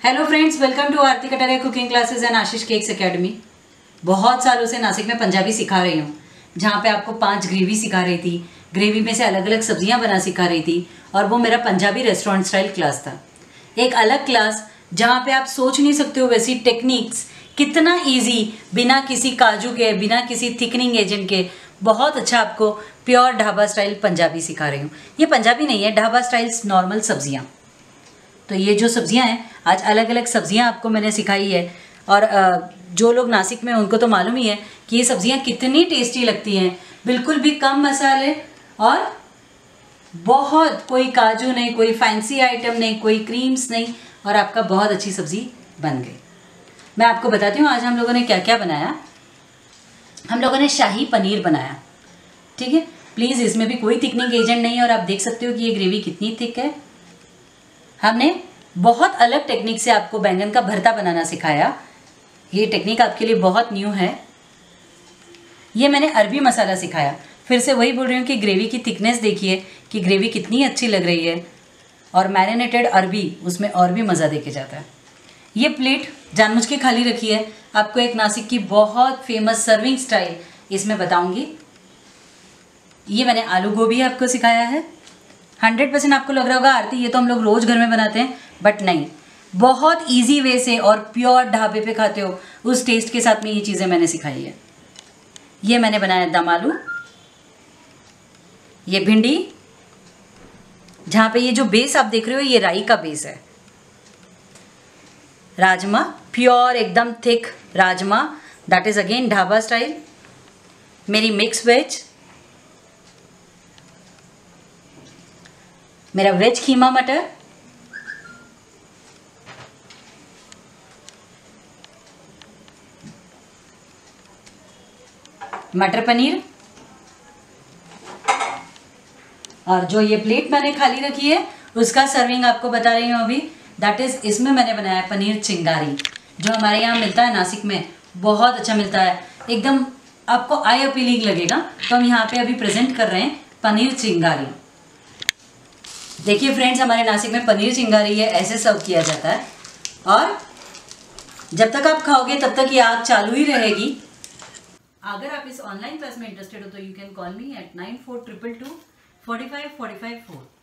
Hello friends, welcome to Aarti Kataria cooking classes and Ashish cakes academy. बहुत सालों से नासिक में पंजाबी सिखा रही हूँ, जहाँ पे आपको 5 ग्रेवी सिखा रही थी। ग्रेवी में से अलग अलग सब्जियाँ बना सिखा रही थी और वो मेरा पंजाबी रेस्टोरेंट स्टाइल क्लास था। एक अलग क्लास जहाँ पे आप सोच नहीं सकते हो वैसी टेक्निक्स, कितना ईजी, बिना किसी काजू के, बिना किसी थिकनिंग एजेंट के, बहुत अच्छा आपको प्योर ढाबा स्टाइल पंजाबी सिखा रही हूँ। ये पंजाबी नहीं है, ढाबा स्टाइल नॉर्मल सब्जियाँ। तो ये जो सब्जियां हैं, आज अलग अलग सब्जियां आपको मैंने सिखाई है। और जो लोग नासिक में उनको तो मालूम ही है कि ये सब्जियां कितनी टेस्टी लगती हैं। बिल्कुल भी कम मसाले और बहुत कोई काजू नहीं, कोई फैंसी आइटम नहीं, कोई क्रीम्स नहीं, और आपका बहुत अच्छी सब्जी बन गई। मैं आपको बताती हूँ आज हम लोगों ने क्या क्या बनाया। हम लोगों ने शाही पनीर बनाया, ठीक है। प्लीज़ इसमें भी कोई थिकनिंग एजेंट नहीं है और आप देख सकते हो कि ये ग्रेवी कितनी थिक है। हमने बहुत अलग टेक्निक से आपको बैंगन का भरता बनाना सिखाया। ये टेक्निक आपके लिए बहुत न्यू है। ये मैंने अरबी मसाला सिखाया। फिर से वही बोल रही हूँ कि ग्रेवी की थिकनेस देखिए कि ग्रेवी कितनी अच्छी लग रही है, और मैरिनेटेड अरबी उसमें और भी मज़ा देके जाता है। ये प्लेट जानबूझ के खाली रखी है, आपको एक नासिक की बहुत फेमस सर्विंग स्टाइल इसमें बताऊँगी। ये मैंने आलू गोभी आपको सिखाया है। 100% आपको लग रहा होगा आरती ये तो हम लोग रोज़ घर में बनाते हैं, बट नहीं, बहुत इजी वे से और प्योर ढाबे पे खाते हो उस टेस्ट के साथ में ये चीज़ें मैंने सिखाई है। ये मैंने बनाया दम आलू। ये भिंडी, जहाँ पे ये जो बेस आप देख रहे हो ये राई का बेस है। राजमा, प्योर एकदम thick rajma, that is again dhaba style. मेरी मिक्स वेज, मेरा वेज खीमा मटर, मटर पनीर, और जो ये प्लेट मैंने खाली रखी है उसका सर्विंग आपको बता रही हूँ अभी। दैट इज़, इसमें मैंने बनाया पनीर चिंगारी, जो हमारे यहाँ मिलता है नासिक में, बहुत अच्छा मिलता है, एकदम आपको आई अपीलिंग लगेगा। तो हम यहाँ पे अभी प्रेजेंट कर रहे हैं पनीर चिंगारी। देखिए फ्रेंड्स, हमारे नासिक में पनीर चिंगारी है, ऐसे सर्व किया जाता है। और जब तक आप खाओगे तब तक ये आग चालू ही रहेगी। अगर आप इस ऑनलाइन क्लास में इंटरेस्टेड हो तो you can call me at 9422 45 45 4।